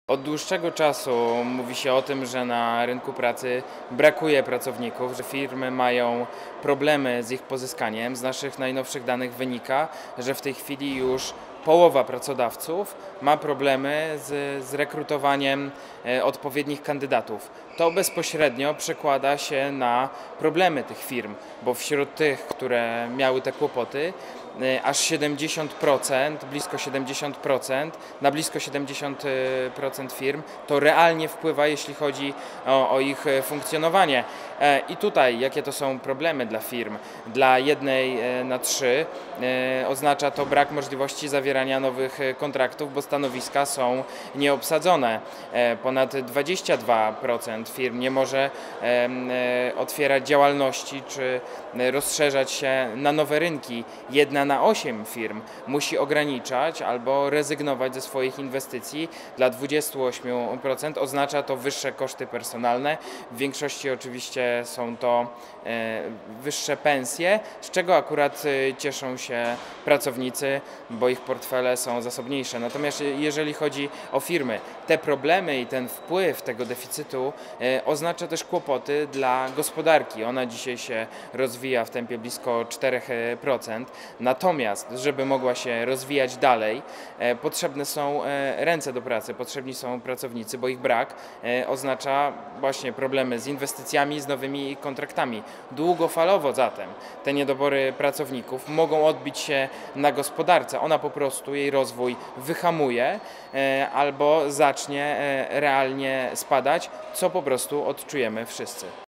Od dłuższego czasu mówi się o tym, że na rynku pracy brakuje pracowników, że firmy mają problemy z ich pozyskaniem. Z naszych najnowszych danych wynika, że w tej chwili już połowa pracodawców ma problemy z rekrutowaniem odpowiednich kandydatów. To bezpośrednio przekłada się na problemy tych firm, bo wśród tych, które miały te kłopoty, aż 70%, blisko 70%, na blisko 70% firm to realnie wpływa, jeśli chodzi o ich funkcjonowanie. I tutaj jakie to są problemy dla firm? Dla jednej na 3 oznacza to brak możliwości zawierania nowych kontraktów, bo stanowiska są nieobsadzone. Ponad 22% firm nie może otwierać działalności czy rozszerzać się na nowe rynki. 1 na 8 firm musi ograniczać albo rezygnować ze swoich inwestycji. Dla 28% oznacza to wyższe koszty personalne. W większości oczywiście są to wyższe pensje, z czego akurat cieszą się pracownicy, bo ich portfele są zasobniejsze. Natomiast jeżeli chodzi o firmy, te problemy i ten wpływ tego deficytu oznacza też kłopoty dla gospodarki. Ona dzisiaj się rozwija w tempie blisko 4%. Natomiast, żeby mogła się rozwijać dalej, potrzebne są ręce do pracy, potrzebni są pracownicy, bo ich brak oznacza właśnie problemy z inwestycjami, z nowymi kontraktami. Długofalowo zatem te niedobory pracowników mogą odbić się na gospodarce. Ona po prostu, jej rozwój wyhamuje albo zacznie realnie spadać, co po prostu odczujemy wszyscy.